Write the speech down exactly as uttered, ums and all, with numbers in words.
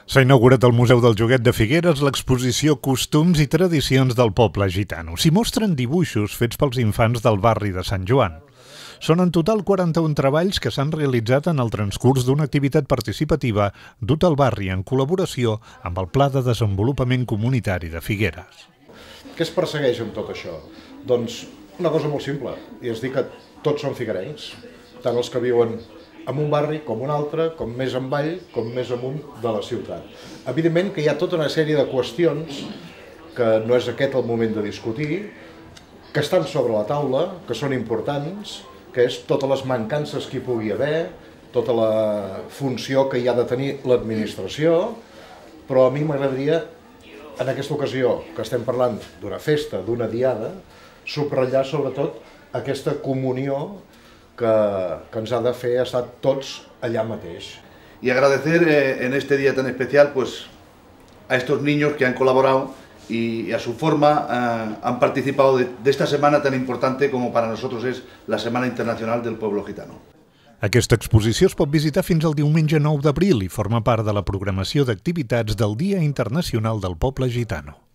S'ha inaugurat al Museu del Joguet de Figueres l'exposició Costums i tradicions del poble gitano. S'hi mostren dibuixos fets pels infants del barri de Sant Joan. Són en total quaranta-un treballs que s'han realitzat en el transcurs d'una activitat participativa duta al barri en col·laboració amb el Pla de Desenvolupament Comunitari de Figueres. Què es persegueix amb tot això? Doncs una cosa molt simple, i és dir que tots són figuerencs, tant els que viuen en un barri com un altre, com més avall, com més amunt de la ciutat. Evidentment que hi ha tota una sèrie de qüestions que no és aquest el moment de discutir, que estan sobre la taula, que són importants, que és totes les mancances que hi pugui haver, tota la funció que hi ha de tenir l'administració, però a mi m'agradaria, en aquesta ocasió que estem parlant d'una festa, d'una diada, subratllar sobretot aquesta comunió que, que ens ha de fer estar tots allà mateix. Y agradecer eh, en este día tan especial pues, a estos niños que han colaborado y, y a su forma eh, han participado de, de esta semana tan importante como para nosotros es la Semana Internacional del Pueblo Gitano. Aquesta exposició es pot visitar fins al diumenge nou d'abril i forma part de la programació d'activitats del Dia Internacional del Poble Gitano.